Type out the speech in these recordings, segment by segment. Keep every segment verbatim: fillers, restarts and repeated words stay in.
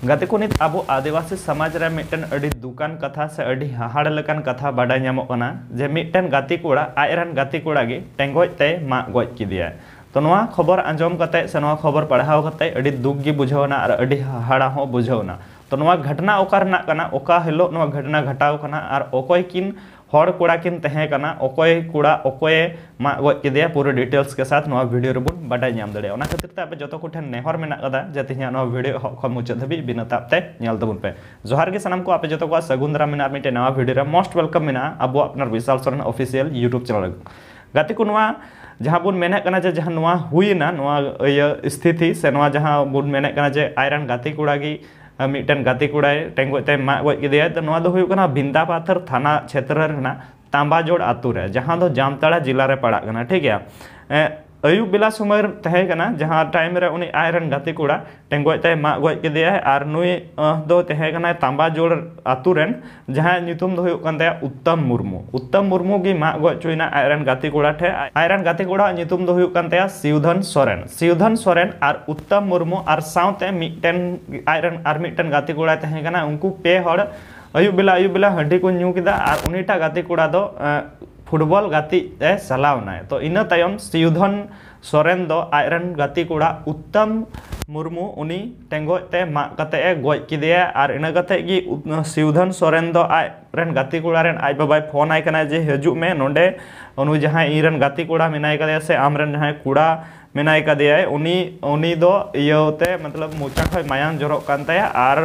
गाते को नित अब आदिवासी समाज रे मिटन अडी दुकान कथा से अडी हाहाड़ लेकान कथा बाडा ᱧᱟᱢᱚᱜ कना जे मिटन गाती कोड़ा आयरन गाती कोड़ा गे टेंगोज ते मा गोज किदिया तो नवा खबर आंजम कते से नवा खबर पढ़ाव कते अडी दुख गी बुझावना और अडी हाहाड़ा हो बुझावना तो नवा घटना ओकार ना कना ओका हिलो नवा घटना घटाव कना और ओकोय किन हर कोड़ा किन तहे कना ओकोय कोड़ा ओकोय मा गोज किदिया पूरे डिटेल्स के साथ नवा वीडियो रेबुन बाडाय ᱧᱟᱢ दाड़े ओना खातिर ते आपे जतो को ठेन नेहर मेना कदा जे तिहा नवा वीडियो ख मुचाद धबी बिना तापते ᱧᱮᱞ तबुन पे जोहार के सनम को आपे जतो को सगुन दाराम मेना मिटे नवा वीडियो रे मोस्ट वेलकम मेना अब अपना Vishal Soren official YouTube channel गाते को नवा जहां बुन मेने कना जे जहां नवा हुईना नवा स्थिति से नवा जहां बुन मेने कना जे आयरन गाती कुड़ा गी मिटन गाती कुड़ाय टेंगोते मा गोज किदिया तो नवा दो हुई कना बिंदा पाथर थाना क्षेत्र रेना तांबाजोड़ आतु रे जहां दो जामताड़ा जिला रे पड़ा कना ठीक है अयुब बेला समय तहे कना जहां टाइम रे उनी आयरन गाती कुड़ा टेंगोते मा गोज किदिया आर नुई दो तहे कना तांबाजोड़ आतु रेन जहां नितुम दो हुई कनते उत्तम मुर्मू उत्तम मुर्मू गी मा गोज चुइना आयरन गाती कुड़ा ठे आयरन गाती कुड़ा नितुम दो हुई कनते सिउधन सोरेन सिउधन सोरेन आर उत्तम मुर्मू आर साउते मिटन आयरन आर मिटन गाती कुड़ा तहे कना उनको पे हड़ अयुब बेला अयुब बेला हड्डी को न्यू किदा आर उनीटा गाती कुड़ा दो फुटबॉल गाती ए चलावना तो इन तयम सिउधन सोरेन दो आयरन गाती कुड़ा उत्तम मुर्मू उनी टेंगोते मा कते ए गोज किदिया आर इन कते गी सिउधन सोरेन दो आयरन गाती कुड़ा रेन आज बाबाय फोन आय कना जे हजू में नोंडे उनु जहां इरन गाती कुड़ा मिनाय कदे से आमरन जहां कुड़ा मिनाय कदे उनी उनी दो इयोते मतलब मोचा खय मायां जरो कानताया आर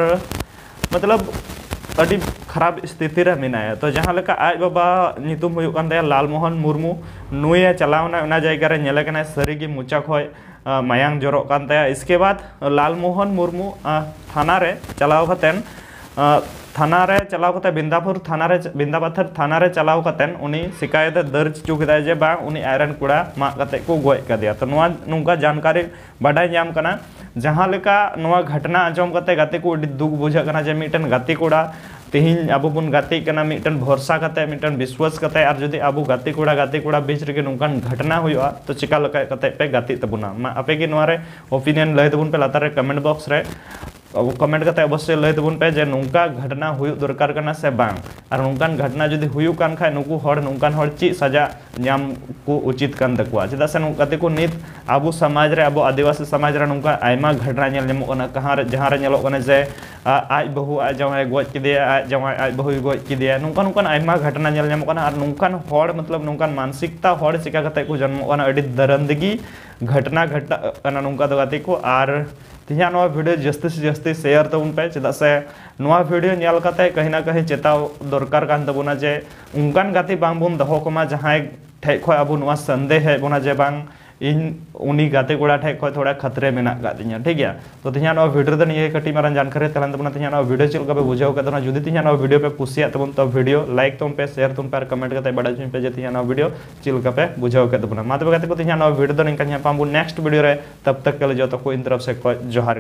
मतलब अड़ी खराब स्थिति रे मिनाया तो जहां लेका आज बाबा नितुम हुई कानताया लालमोहन मुर्मू नुए चलावना उना जायगा रे नेले कना सरीगी मोचा खय मायां जरो कानताया इसके बाद लालमोहन मुर्मू थाना रे चलाव कतेन थाना रे चलाव कते बिंदापुर थाना रे बिंदापाथर थाना रे चलाव कतेन उनी शिकायत दर्ज चुकदा जे बा उनी आयरन कुड़ा मा कते को गोय कदिया तो नवा नुंगा जानकारी बाडाय ᱧᱟᱢ कना जहां लेका नवा घटना आंजम कते गाते को दुख बुझा कना जे मिटन गाते कोड़ा तिहिन अब बुन गाते कना मिटन भरोसा कते मिटन विश्वास कते और जदि अब गाते कोड़ा गाते कोड़ा बीच रे नुंकान घटना हुआ तो चिका लका कते पे गाते तबुना मा आपे की नवा रे ओपिनियन लय तबुन पे लातार रे कमेंट बॉक्स रे अब कमेंट करते अवश्य लय तबुन पे जे नुंका घटना हुई दरकार कना से बांग और नुंकान घटना जदि हुई कान खाय नुकु हड़ नुंकान हड़ ची सजा ᱧᱟᱢ को उचित कान तकुआ चेदा से नुकाते को नित आबो समाज रे आबो आदिवासी समाज रे नुंका आयमा घटना नेल ᱧᱟᱢᱚᱜ कना कहां रे जहां रे नेलो कना जे आज बहु आज जवाय गोज किदिया आज जवाय आज बहु गोज किदिया नुंका नुंकान आयमा घटना नेल ᱧᱟᱢᱚᱜ कना और नुंकान हड़ मतलब नुंकान मानसिकता हड़ चिका कते को जन्म कना अडी दरंदगी घटना घटा कना नुंका दो गाते को और तिहा नवा वीडियो जस्ती से जस्ती शेयर तबुन पे चेदा से नवा वीडियो नेल कते कहीं ना कहीं चेताव दरकार कान तबुना जे उनकान गाती बांग बुन दहो कमा जहां ठे खय अब नवा संदेह है बोना जे बांग इन उनी गाते कोड़ा ठे खय थोड़ा खतरे मेना गादिया ठीक है तो तिहा नवा वीडियो दन ये कटी मारन जानकारी तलन तबुना तिहा नवा वीडियो चिल का बुझाव का तना जुदी तिहा नवा वीडियो पे कुसिया तबुन तो वीडियो लाइक तुम पे शेयर तुम पे कमेंट करते बड़ा जुन पे जे तिहा नवा वीडियो चिल का पे बुझाव का तबुना माते गाते को तिहा नवा वीडियो दन इनका पाबु नेक्स्ट वीडियो रे तब तक के लिए जो तो को इन तरफ से जोहार।